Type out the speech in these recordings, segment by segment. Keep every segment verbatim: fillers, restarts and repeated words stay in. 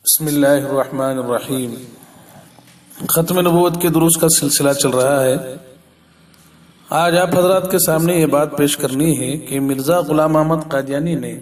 بسم اللہ الرحمن الرحیم۔ ختم نبوت کے دروس کا سلسلہ چل رہا ہے۔ آج آپ حضرات کے سامنے یہ بات پیش کرنی ہے کہ مرزا غلام احمد قادیانی نے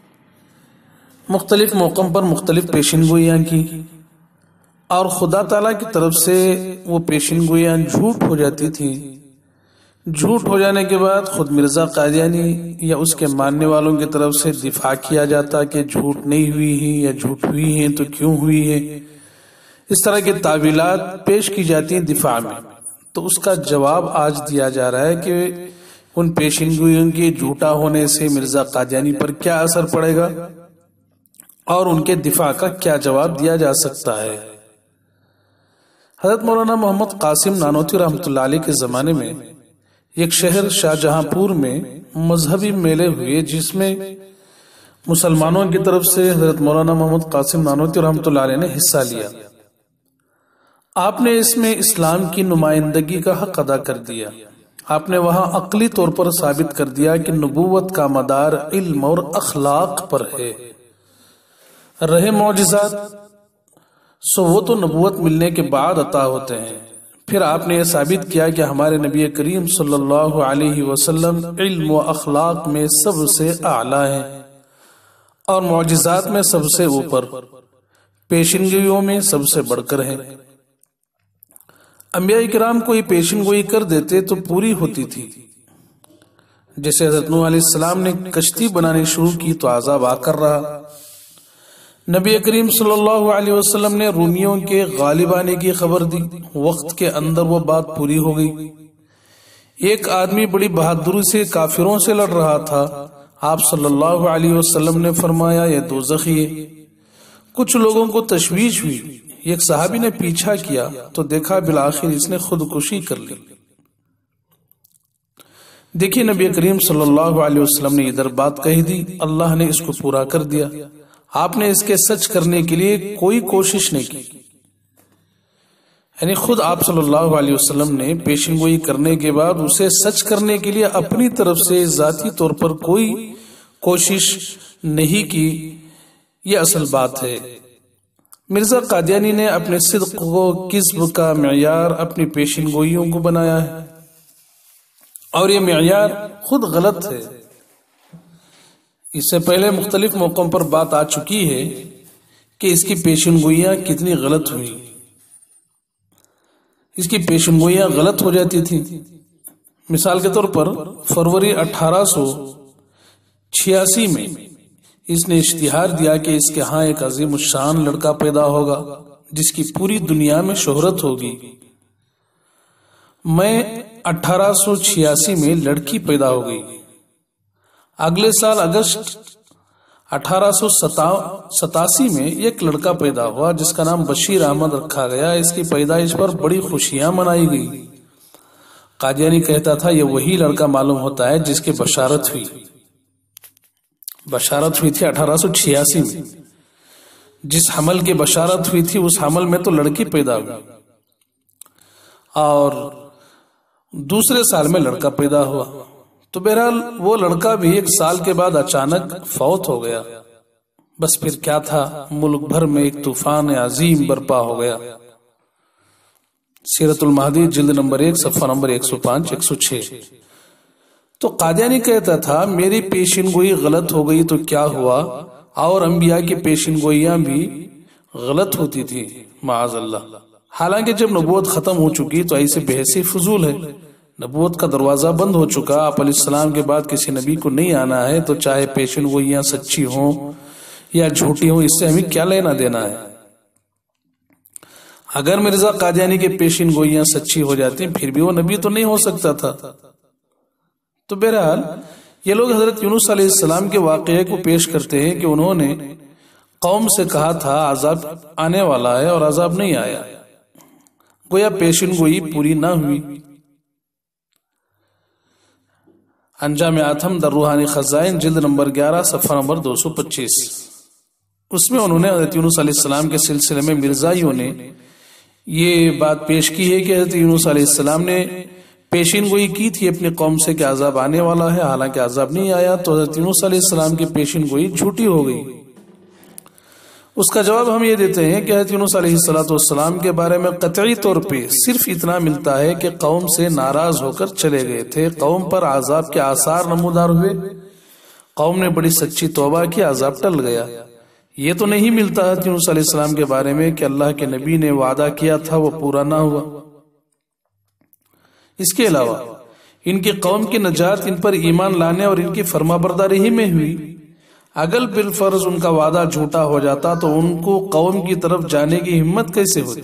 مختلف موقعوں پر مختلف پیشن گوئیاں کی اور خدا تعالیٰ کی طرف سے وہ پیشن گوئیاں جھوٹ ہو جاتی تھی۔ جھوٹ ہو جانے کے بعد خود مرزا قادیانی یا اس کے ماننے والوں کی طرف سے دفاع کیا جاتا کہ جھوٹ نہیں ہوئی ہے یا جھوٹ ہوئی ہے تو کیوں ہوئی ہے، اس طرح کی تعویلات پیش کی جاتی ہیں دفاع میں۔ تو اس کا جواب آج دیا جا رہا ہے کہ ان پیشن گوئیوں کے جھوٹا ہونے سے مرزا قادیانی پر کیا اثر پڑے گا اور ان کے دفاع کا کیا جواب دیا جا سکتا ہے۔ حضرت مولانا محمد قاسم نانوتوی رحمۃ اللہ علیہ کے زمانے میں ایک شہر شاہجہاں پور میں مذہبی میلے ہوئے، جس میں مسلمانوں کی طرف سے حضرت مولانا محمد قاسم نانوتوی رحمۃ اللہ علیہ نے حصہ لیا۔ آپ نے اس میں اسلام کی نمائندگی کا حق ادا کر دیا۔ آپ نے وہاں عقلی طور پر ثابت کر دیا کہ نبوت کا مدار علم اور اخلاق پر ہے۔ رہے معجزات سو وہ تو نبوت ملنے کے بعد عطا ہوتے ہیں۔ پھر آپ نے یہ ثابت کیا کہ ہمارے نبی کریم صلی اللہ علیہ وسلم علم و اخلاق میں سب سے اعلیٰ ہیں اور معجزات میں سب سے اوپر، پیشن گوئیوں میں سب سے بڑھ کر ہیں۔ انبیاء کرام کوئی پیشن گوئی کر دیتے تو پوری ہوتی تھی۔ جیسے حضرت نوح علیہ السلام نے کشتی بنانی شروع کی تو عذاب آ کر رہا۔ نبی کریم صلی اللہ علیہ وسلم نے رومیوں کے غالب آنے کی خبر دی، وقت کے اندر وہ بات پوری ہو گئی۔ ایک آدمی بڑی بہادری سے کافروں سے لڑ رہا تھا، آپ صلی اللہ علیہ وسلم نے فرمایا یہ دوزخی ہے۔ کچھ لوگوں کو تشویش ہوئی، ایک صحابی نے پیچھا کیا تو دیکھا بالآخر اس نے خودکشی کر لی۔ دیکھیے نبی کریم صلی اللہ علیہ وسلم نے ادھر بات کہی دی، اللہ نے اس کو پورا کر دیا۔ آپ نے اس کے سچ کرنے کے لیے کوئی کوشش نہیں کی، یعنی خود آپ صلی اللہ علیہ وسلم نے پیشن گوئی کرنے کے بعد اسے سچ کرنے کے لیے اپنی طرف سے ذاتی طور پر کوئی کوشش نہیں کی۔ یہ اصل بات ہے۔ مرزا قادیانی نے اپنے صدق کو کذب کا معیار اپنی پیشن گوئیوں کو بنایا ہے، اور یہ معیار خود غلط ہے۔ اس سے پہلے مختلف موقعوں پر بات آ چکی ہے کہ اس کی پیشن گوئیاں کتنی غلط ہوئی۔ اس کی پیشن گوئیاں غلط ہو جاتی تھی۔ مثال کے طور پر فروری اٹھارہ سو چھیاسی میں اس نے اشتہار دیا کہ اس کے ہاں ایک عظیم الشان لڑکا پیدا ہوگا جس کی پوری دنیا میں شہرت ہوگی۔ میں اٹھارہ سو چھیاسی میں لڑکی پیدا ہو گئی۔ اگلے سال اگست اٹھارہ سو ستاسی میں ایک لڑکا پیدا ہوا جس کا نام بشیر احمد رکھا گیا۔ اس کی پیدائش پر بڑی خوشیاں منائی گئی۔ قادیانی کہتا تھا یہ وہی لڑکا معلوم ہوتا ہے جس کی بشارت ہوئی بشارت ہوئی تھی اٹھارہ سو چھیاسی میں۔ جس حمل کی بشارت ہوئی تھی اس حمل میں تو لڑکی پیدا ہوئی، اور دوسرے سال میں لڑکا پیدا ہوا۔ تو بہرحال وہ لڑکا بھی ایک سال کے بعد اچانک فوت ہو گیا۔ بس پھر کیا تھا، ملک بھر میں ایک طوفان عظیم برپا ہو گیا۔ سیرت المہدی جلد نمبر ایک صفحہ نمبر ایک سو پانچ ایک سو چھ۔ تو قادیانی کہتا تھا میری پیشن گوئی غلط ہو گئی تو کیا ہوا، اور انبیاء کی پیشن گوئیاں بھی غلط ہوتی تھی معاذ اللہ۔ حالانکہ جب نبوت ختم ہو چکی تو ایسے بحثی فضول ہے۔ نبوت کا دروازہ بند ہو چکا، آپ علیہ السلام کے بعد کسی نبی کو نہیں آنا ہے، تو چاہے پیشن گوئیاں سچی ہوں یا جھوٹی ہوں اس سے ہمیں کیا لینا دینا ہے۔ اگر مرزا قادیانی کے پیشن گوئیاں سچی ہو جاتی پھر بھی وہ نبی تو نہیں ہو سکتا تھا۔ تو بہرحال یہ لوگ حضرت یونس علیہ السلام کے واقعے کو پیش کرتے ہیں کہ انہوں نے قوم سے کہا تھا عذاب آنے والا ہے اور عذاب نہیں آیا، گویا پیشن گوئی پوری نہ ہوئی۔ انجام آتم در روحانی خزائن جلد نمبر گیارہ صفحہ نمبر دو سو پچیس، اس میں انہوں نے حضرت یونس علیہ السلام کے سلسلے میں مرزائیوں نے یہ بات پیش کی ہے کہ حضرت یونس علیہ السلام نے پیشین گوئی کی تھی اپنی قوم سے کہ عذاب آنے والا ہے، حالانکہ عذاب نہیں آیا، تو حضرت یونس علیہ السلام کی پیشین گوئی جھوٹی ہو گئی۔ اس کا جواب ہم یہ دیتے ہیں کہ حضرت یونس علیہ الصلوۃ والسلام کے بارے میں قطعی طور پہ صرف اتنا ملتا ہے کہ قوم سے ناراض ہو کر چلے گئے تھے، قوم پر عذاب کے آثار نمودار ہوئے، قوم نے بڑی سچی توبہ کی، عذاب ٹل گیا۔ یہ تو نہیں ملتا حضرت یونس علیہ السلام کے بارے میں کہ اللہ کے نبی نے وعدہ کیا تھا وہ پورا نہ ہوا۔ اس کے علاوہ ان کی قوم کی نجات ان پر ایمان لانے اور ان کی فرما برداری ہی میں ہوئی۔ اگر بالفرض ان کا وعدہ جھوٹا ہو جاتا تو ان کو قوم کی طرف جانے کی ہمت کیسے ہوتی؟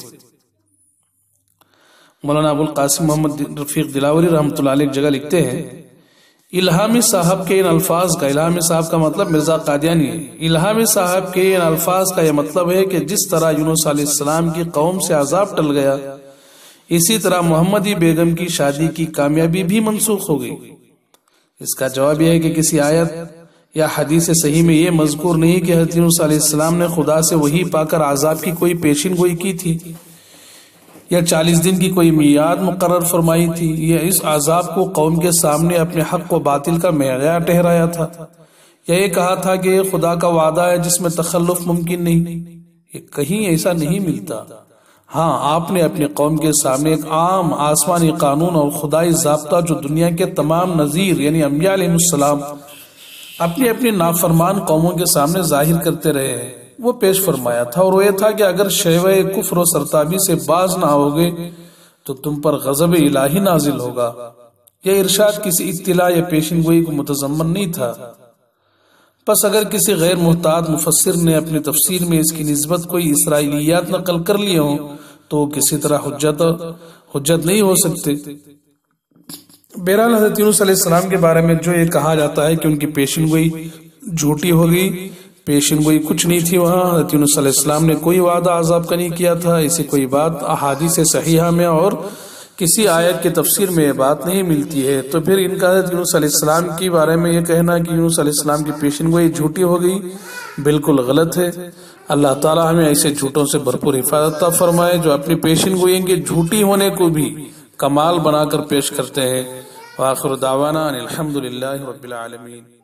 مولانا ابو القاسم محمد رفیق دلاوری رحمۃ اللہ علیہ ایک جگہ لکھتے ہیں، الہامی صاحب کے ان الفاظ کا، الہامی صاحب کا مطلب مرزا قادیانی ہے، الہامی صاحب کے ان الفاظ کا یہ مطلب ہے کہ جس طرح یونس علیہ السلام کی قوم سے عذاب ٹل گیا، اسی طرح محمدی بیگم کی شادی کی کامیابی بھی منسوخ ہو گئی۔ اس کا جواب یہ ہے کہ کسی آیت یا حدیث صحیح میں یہ مذکور نہیں کہ حضرت یونس علیہ السلام نے خدا سے وحی پا کر عذاب کی کوئی پیشین گوئی کی تھی، یا چالیس دن کی کوئی میعاد مقرر فرمائی تھی، یا اس عذاب کو قوم کے سامنے اپنے حق و باطل کا معیار ٹھہرایا تھا، یا یہ کہا تھا کہ یہ خدا کا وعدہ ہے جس میں تخلف ممکن نہیں۔ یہ کہیں ایسا نہیں ملتا۔ ہاں، آپ نے اپنی قوم کے سامنے ایک عام آسمانی قانون اور خدائی ضابطہ جو دنیا کے تمام نذیر یعنی انبیاء علیہ السلام اپنی اپنی نافرمان قوموں کے سامنے ظاہر کرتے رہے ہیں، وہ پیش فرمایا تھا، اور وہ یہ تھا کہ اگر شیوہ کفر و سرتابی سے باز نہ ہوگے تو تم پر غضب الہی نازل ہوگا۔ یہ ارشاد کسی اطلاع یا پیشن گوئی کو متضمن نہیں تھا۔ پس اگر کسی غیر محتاط مفسر نے اپنی تفسیر میں اس کی نسبت کوئی اسرائیلیات نقل کر لیے ہوں تو وہ کسی طرح حجت حجت نہیں ہو سکتے۔ بہرحال حضرت یونس علیہ السلام کے بارے میں جو یہ کہا جاتا ہے کہ ان کی پیشن گوئی جھوٹی ہو گئی، پیشن گوئی کچھ نہیں تھی وہاں، حضرت یونس علیہ السلام نے کوئی وعدہ عذاب کا نہیں کیا تھا، ایسی کوئی بات احادیث صحیحہ میں اور کسی آیت کی تفسیر میں یہ بات نہیں ملتی ہے، تو پھر ان کا حضرت یونس علیہ السلام کے بارے میں یہ کہنا کہ یونس علیہ السلام کی پیشن گوئی جھوٹی ہو گئی بالکل غلط ہے۔ اللہ تعالی ہمیں ایسے جھوٹوں سے بھرپور حفاظت عطا فرمائے جو اپنی پیشن گوئی کے جھوٹی ہونے کو بھی کمال بنا کر پیش کرتے ہیں۔ وآخر دعوانا ان الحمد للہ رب العالمین۔